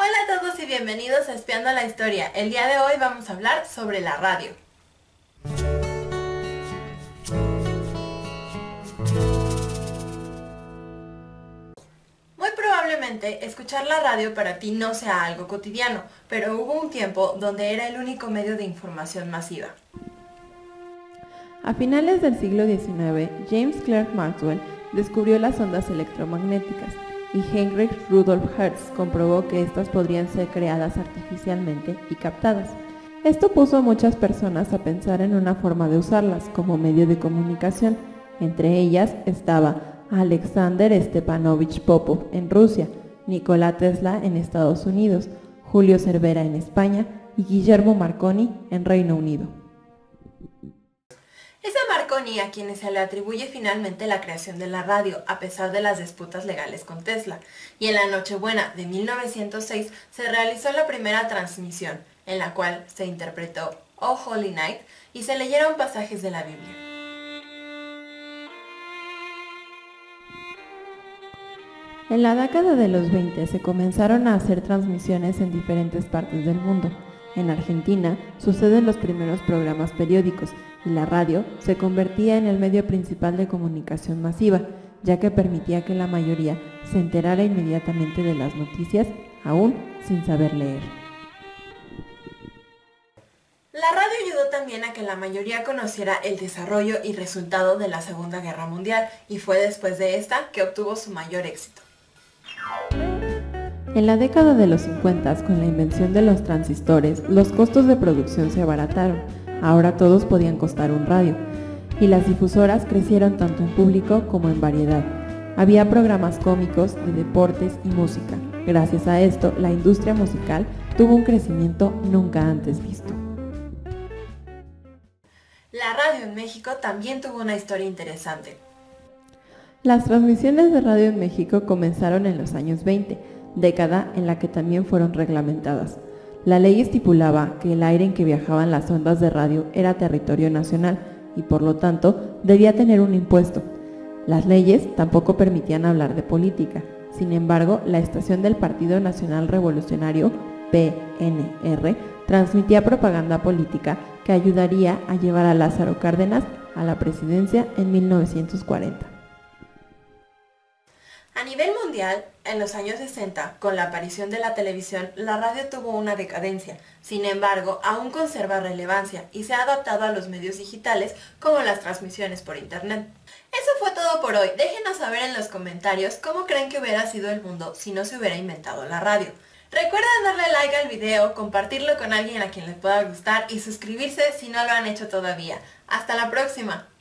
Hola a todos y bienvenidos a Espiando la Historia. El día de hoy vamos a hablar sobre la radio. Muy probablemente escuchar la radio para ti no sea algo cotidiano, pero hubo un tiempo donde era el único medio de información masiva. A finales del siglo XIX, James Clerk Maxwell descubrió las ondas electromagnéticas y Heinrich Rudolf Hertz comprobó que éstas podrían ser creadas artificialmente y captadas. Esto puso a muchas personas a pensar en una forma de usarlas como medio de comunicación. Entre ellas estaba Alexander Stepanovich Popov en Rusia, Nikola Tesla en Estados Unidos, Julio Cervera en España y Guillermo Marconi en Reino Unido. Es a Marconi a quienes se le atribuye finalmente la creación de la radio, a pesar de las disputas legales con Tesla, y en la Nochebuena de 1906 se realizó la primera transmisión, en la cual se interpretó Oh Holy Night y se leyeron pasajes de la Biblia. En la década de los 20 se comenzaron a hacer transmisiones en diferentes partes del mundo. En Argentina suceden los primeros programas periódicos y la radio se convertía en el medio principal de comunicación masiva, ya que permitía que la mayoría se enterara inmediatamente de las noticias, aún sin saber leer. La radio ayudó también a que la mayoría conociera el desarrollo y resultado de la Segunda Guerra Mundial, y fue después de esta que obtuvo su mayor éxito. En la década de los 50, con la invención de los transistores, los costos de producción se abarataron. Ahora todos podían costar un radio, y las difusoras crecieron tanto en público como en variedad. Había programas cómicos, de deportes y música. Gracias a esto, la industria musical tuvo un crecimiento nunca antes visto. La radio en México también tuvo una historia interesante. Las transmisiones de radio en México comenzaron en los años 20, década en la que también fueron reglamentadas. La ley estipulaba que el aire en que viajaban las ondas de radio era territorio nacional y por lo tanto debía tener un impuesto. Las leyes tampoco permitían hablar de política. Sin embargo, la estación del Partido Nacional Revolucionario, PNR, transmitía propaganda política que ayudaría a llevar a Lázaro Cárdenas a la presidencia en 1940. A nivel mundial, en los años 60, con la aparición de la televisión, la radio tuvo una decadencia. Sin embargo, aún conserva relevancia y se ha adaptado a los medios digitales como las transmisiones por internet. Eso fue todo por hoy. Déjenos saber en los comentarios cómo creen que hubiera sido el mundo si no se hubiera inventado la radio. Recuerden darle like al video, compartirlo con alguien a quien les pueda gustar y suscribirse si no lo han hecho todavía. ¡Hasta la próxima!